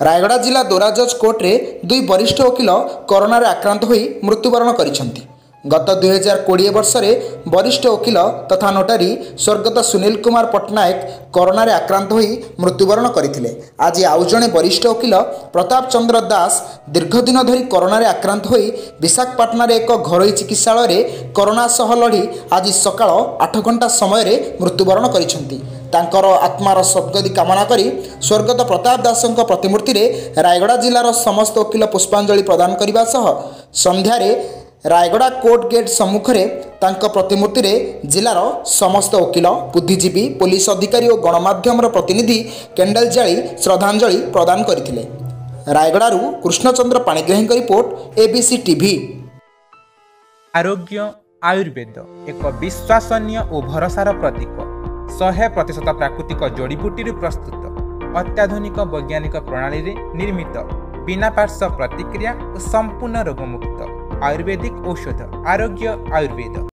रायगड़ा जिला दोराजज कोर्टे दुई वरिष्ठ वकिल कोरोना आक्रांत होई मृत्युवरण करिसेंति। गत 2020 वर्ष में वरिष्ठ वकिल तथा नोटारी स्वर्गत सुनील कुमार पट्टनायक कोरोना आक्रांत होई मृत्युवरण करथिले। आज आउ जणे वरिष्ठ वकिल प्रताप चंद्र दास दीर्घ दिन धरी कोरोना आक्रांत होई विशाखापाटना एक घरोई चिकित्सालय कोरोना सह लड़ी आज सकाळ 8 घंटा समय मृत्युवरण करिसेंति। तांकर आत्मार सद्गति कामना करी स्वर्गत प्रताप दासଙ୍କ प्रतिमूर्ति रे रायगड़ा जिलार समस्त वकिल पुष्पांजलि प्रदान करने सह संध्यारे रायगड़ा कोर्ट गेट सम्मुख तांको प्रतिमूर्ति रे जिलार समस्त वकिल बुद्धिजीवी पुलिस अधिकारी और गणमाध्यम प्रतिनिधि कैंडल जाली श्रद्धांजलि प्रदान करथिले। रायगड़ारू Krishnachandra Panigrahi report ABC TV. आरोग्य आयुर्वेद एक विश्वसनीय और भरोसार प्रतीक। 100% प्राकृतिक जड़ीबूटी प्रस्तुत अत्याधुनिक वैज्ञानिक प्रणाली रे निर्मित बिना पार्श्व प्रतिक्रिया और संपूर्ण रोगमुक्त आयुर्वेदिक औषध आरोग्य आयुर्वेद।